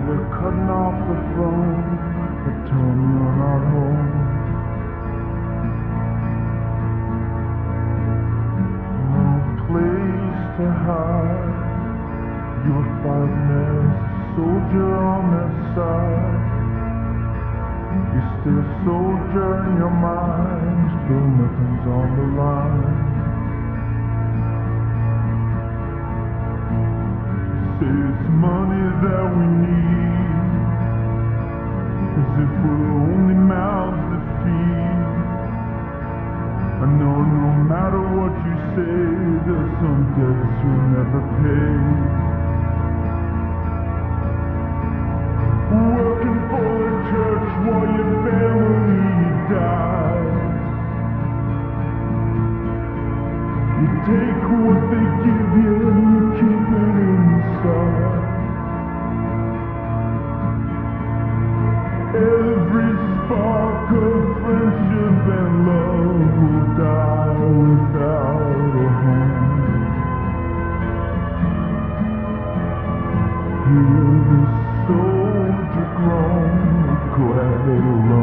they're cutting off the phone, but tell me you're not home. No place to hide. You're fighting as a soldier on their side. You're still a soldier in your mind, still nothing's on the line. Say it's money that we need, as if we're only mouths to feed. I know no matter what you say, there's some debts you'll never pay. Working for the church while your family dies. You take what they give you and you keep it inside. Every spark of friendship and love will die without a home. Hear the soldier groan, glad it'll